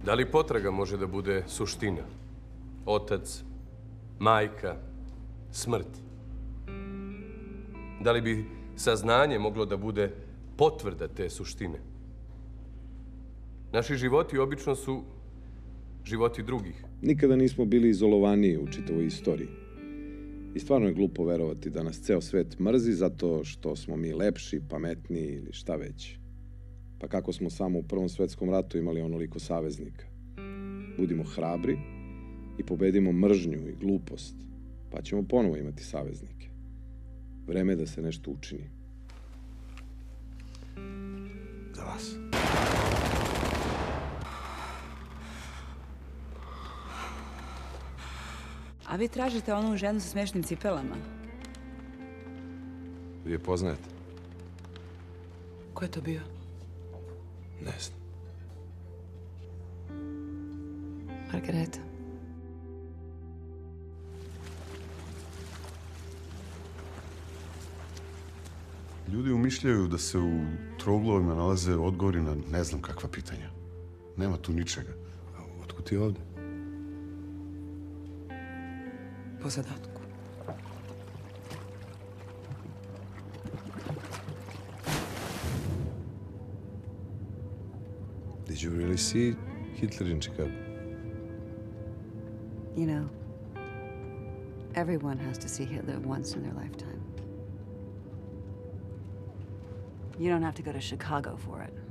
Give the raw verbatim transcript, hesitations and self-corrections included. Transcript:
Da li potraga može da bude suština? Otac, majka, smrt. Da li bi saznanje moglo da bude potvrda te suštine? Naši životi obično su životi drugih. Nikada nismo bili izolovaniji u čitavoj istoriji. I stvarno je glupo verovati da nas ceo svet mrzi zato što smo mi lepši, pametniji ili šta već. Pa kako smo samo u Prvom svetskom ratu imali onoliko saveznika. Budimo hrabri i pobedimo mržnju i glupost, pa ćemo ponovo imati saveznike. Vreme je da se nešto učini. Za vas. A vi tražite onu ženu sa smešnim cipelama? Vi je poznajete? Ko je to bio? Ne znam. Margareta. Ljudi umišljaju da se u trouglovima nalaze odgovori na ne znam kakva pitanja. Nema tu ničega. A otkud ti ovde? Po zadatku. Did you really see Hitler in Chicago? You know, everyone has to see Hitler once in their lifetime. You don't have to go to Chicago for it.